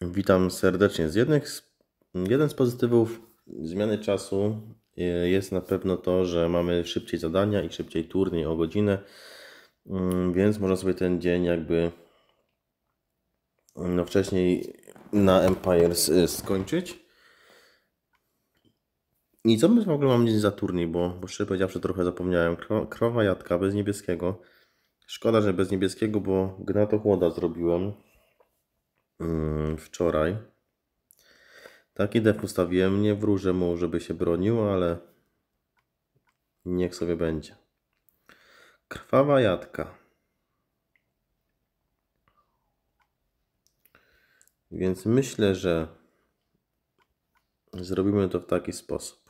Witam serdecznie. Jeden z pozytywów zmiany czasu jest na pewno to, że mamy szybciej zadania i szybciej turniej o godzinę, więc można sobie ten dzień jakby wcześniej na Empires skończyć. I co my w ogóle mamy dzień za turniej, bo szczerze powiedziawszy trochę zapomniałem. Krowa jadka bez niebieskiego. Szkoda, że bez niebieskiego, bo Gnatochłoda zrobiłem wczoraj. Taki def ustawiłem, nie wróżę mu, żeby się bronił, ale niech sobie będzie. Krwawa jadka. Więc myślę, że zrobimy to w taki sposób.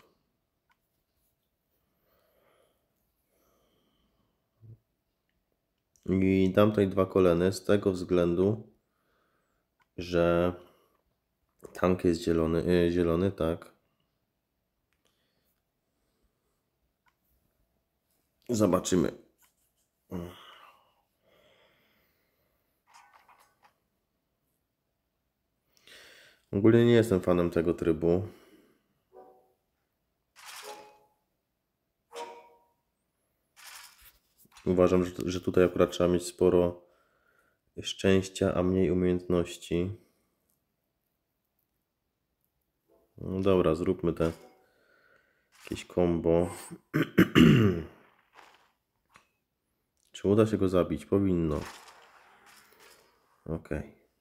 I dam tutaj 2 koleny z tego względu, że tank jest zielony, tak. Zobaczymy. Ogólnie nie jestem fanem tego trybu. Uważam, że tutaj akurat trzeba mieć sporo szczęścia, a mniej umiejętności. No dobra, zróbmy te jakieś combo. Czy uda się go zabić? Powinno. Ok.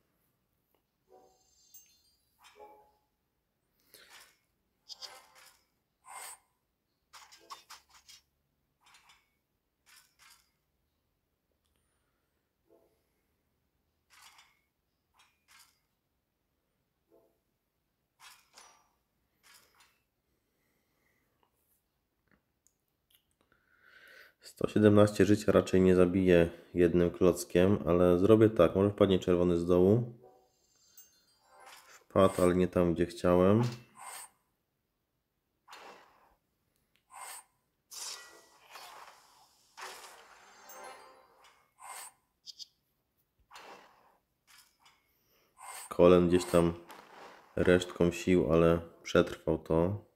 117 życia raczej nie zabiję jednym klockiem, ale zrobię tak. Może wpadnie czerwony z dołu. Wpadł, ale nie tam, gdzie chciałem. Kolen gdzieś tam resztką sił, ale przetrwał to.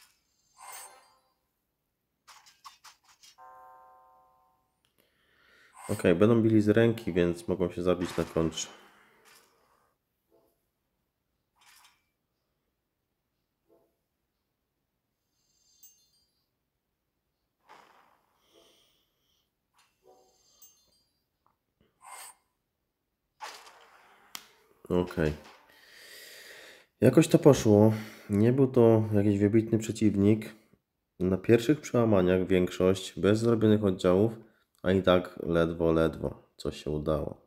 Ok, będą bili z ręki, więc mogą się zabić na kontrze. Ok. Jakoś to poszło. Nie był to jakiś wybitny przeciwnik. Na pierwszych przełamaniach większość bez zrobionych oddziałów, a i tak ledwo coś się udało.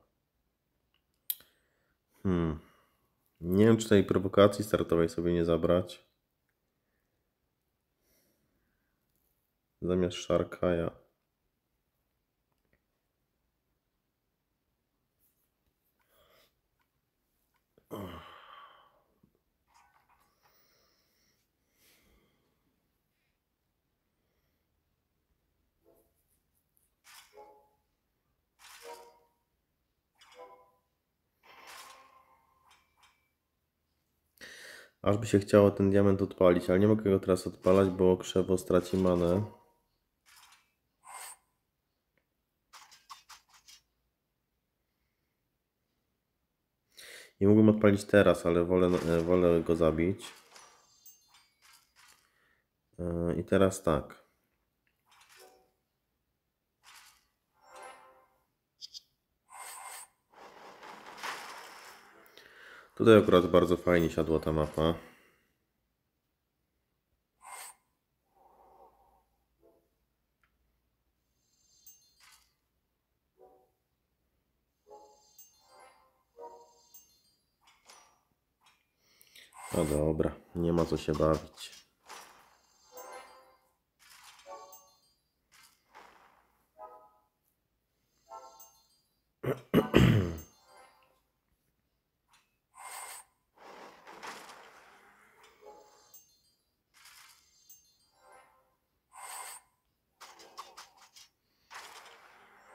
Nie wiem, czy tej prowokacji startowej sobie nie zabrać. Zamiast Szarkaja. Aż by się chciało ten diament odpalić, ale nie mogę go teraz odpalać, bo krzewo straci manę. Nie mógłbym odpalić teraz, ale wolę go zabić. I teraz tak. Tutaj akurat bardzo fajnie siadła ta mapa. No dobra, nie ma co się bawić.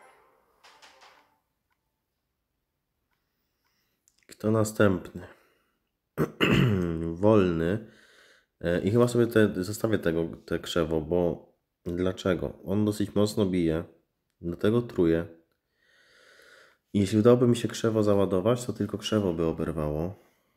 Kto następny? wolny. I chyba sobie zostawię te krzewo, bo dlaczego? On dosyć mocno bije, do tego truje. I jeśli udałoby mi się krzewo załadować, to tylko krzewo by oberwało.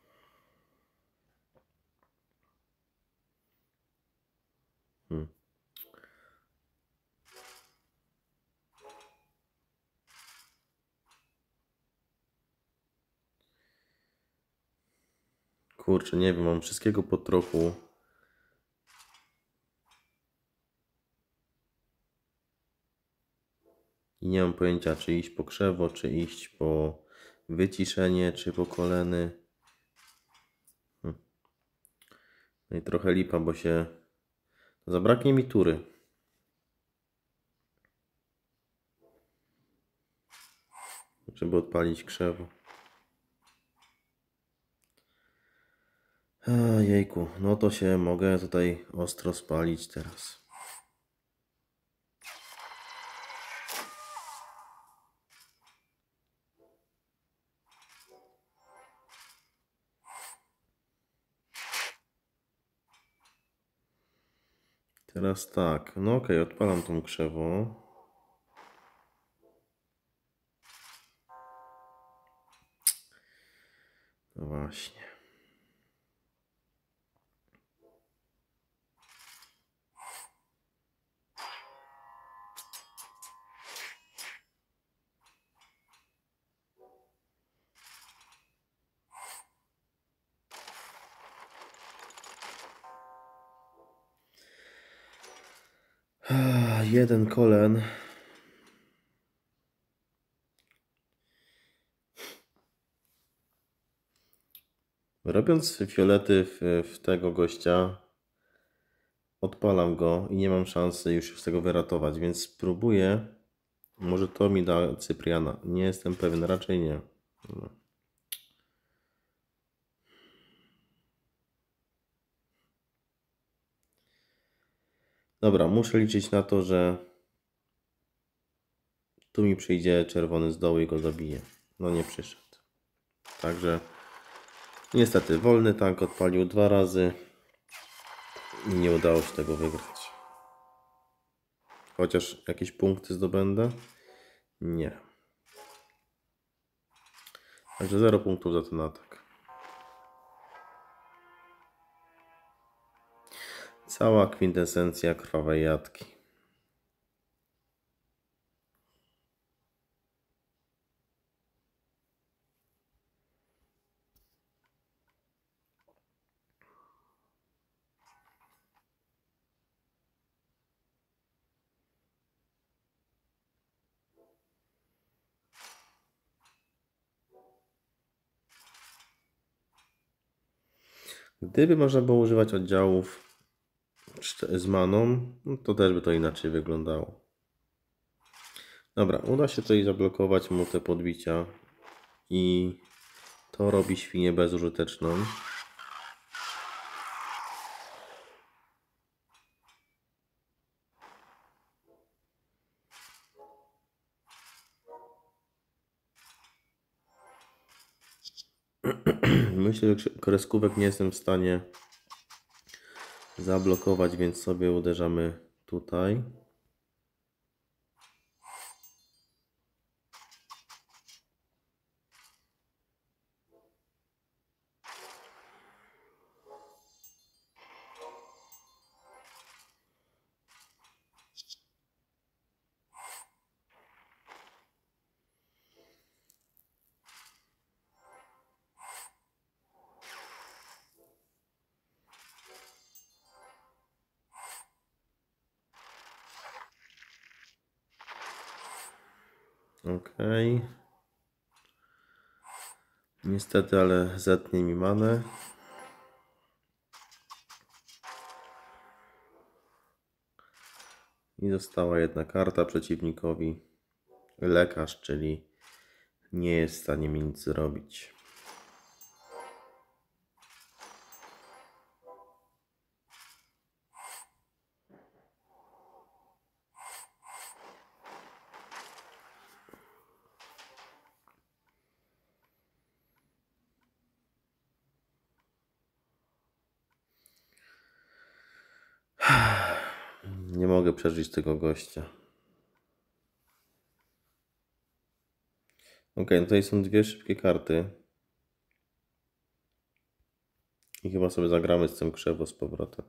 Kurczę, nie wiem, mam wszystkiego po trochu. I nie mam pojęcia, czy iść po krzewo, czy iść po wyciszenie, czy po koleny. No i trochę lipa, bo się... Zabraknie mi tury. Żeby odpalić krzewo. Jejku, no to się mogę tutaj ostro spalić teraz. Teraz tak, no okej, odpalam tą krzewo. No właśnie. Jeden kolen. Robiąc fiolety w tego gościa, odpalam go i nie mam szansy już z tego wyratować, więc spróbuję. Może to mi da Cypriana. Nie jestem pewien, raczej nie. No. Dobra, muszę liczyć na to, że tu mi przyjdzie czerwony z dołu i go zabije. No nie przyszedł. Także niestety wolny tank odpalił 2 razy i nie udało się tego wygrać. Chociaż jakieś punkty zdobędę? Nie. Także 0 punktów za ten atak. Cała kwintesencja krwawej jatki. Gdyby można było używać oddziałów z maną, no to też by to inaczej wyglądało. Dobra, uda się tutaj zablokować mu te podbicia i to robi świnię bezużyteczną. Myślę, że kreskówek nie jestem w stanie zablokować, więc sobie uderzamy tutaj. Ok. Niestety, ale zetnie mi manę. I została jedna karta przeciwnikowi. Lekarz, czyli nie jest w stanie mi nic zrobić. Nie mogę przeżyć tego gościa. Ok, no tutaj są dwie szybkie karty. I chyba sobie zagramy z tym krzewo z powrotem.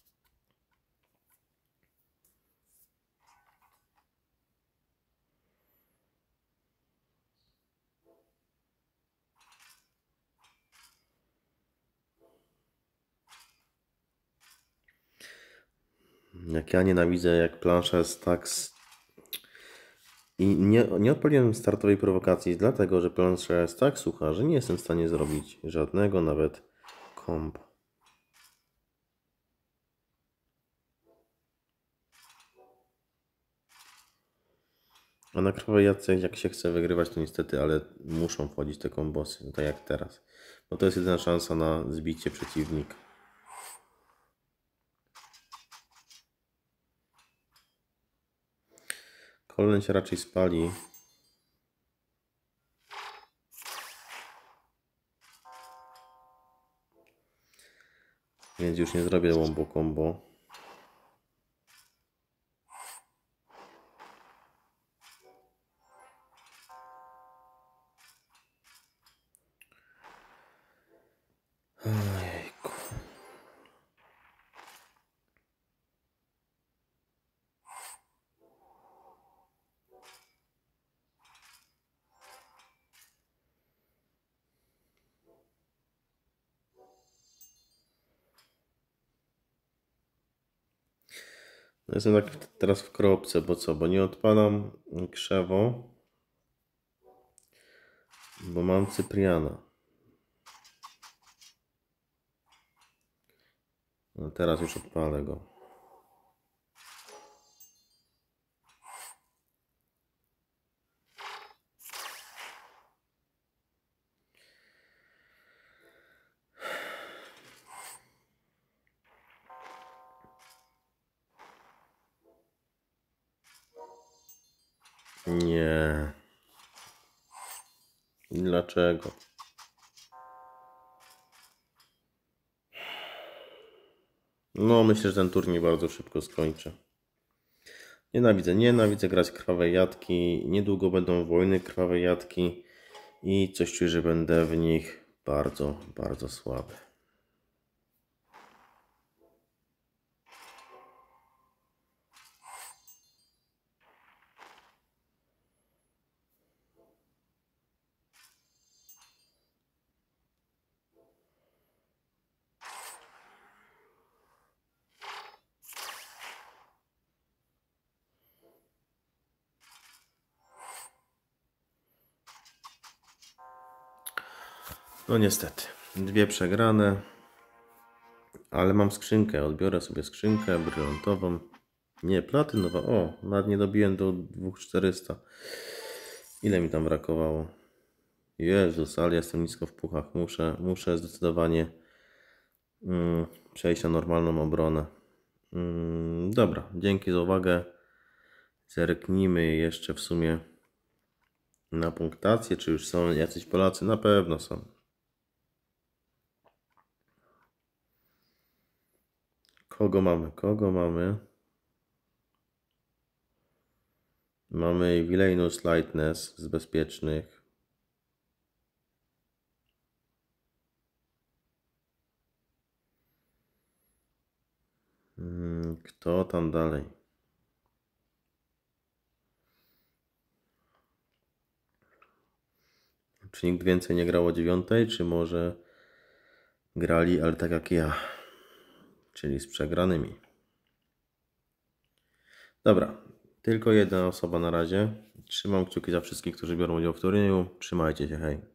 Jak ja nienawidzę, jak plansza jest tak... I nie odpaliłem startowej prowokacji, dlatego że plansza jest tak sucha, że nie jestem w stanie zrobić żadnego nawet kombo. A na krwawej jadce, jak się chce wygrywać, to niestety, ale muszą wchodzić te kombosy, tak jak teraz. Bo to jest jedyna szansa na zbicie przeciwnika. Kolon się raczej spali. Więc już nie zrobię łombo combo. Ojejku. No jestem tak teraz w kropce, bo co? Bo nie odpalam krzewo, bo mam Cypriana. No teraz już odpalę go. Nie. Dlaczego? No myślę, że ten turniej bardzo szybko skończę. Nienawidzę grać krwawe jadki. Niedługo będą wojny krwawe jadki. I coś czuję, że będę w nich bardzo, bardzo słaby. No niestety, dwie przegrane, ale mam skrzynkę, odbiorę sobie skrzynkę brylantową, nie, platynowa, o, nawet nie dobiłem do 2400, ile mi tam brakowało, Jezus, ale jestem nisko w puchach, muszę zdecydowanie przejść na normalną obronę. Dobra, dzięki za uwagę, zerknijmy jeszcze w sumie na punktację, czy już są jacyś Polacy, na pewno są. Kogo mamy? Mamy Villainous Lightness z bezpiecznych. Kto tam dalej? Czy nikt więcej nie grał o 9, czy może grali, ale tak jak ja, czyli z przegranymi. Dobra, tylko jedna osoba na razie. Trzymam kciuki za wszystkich, którzy biorą udział w turnieju. Trzymajcie się, hej.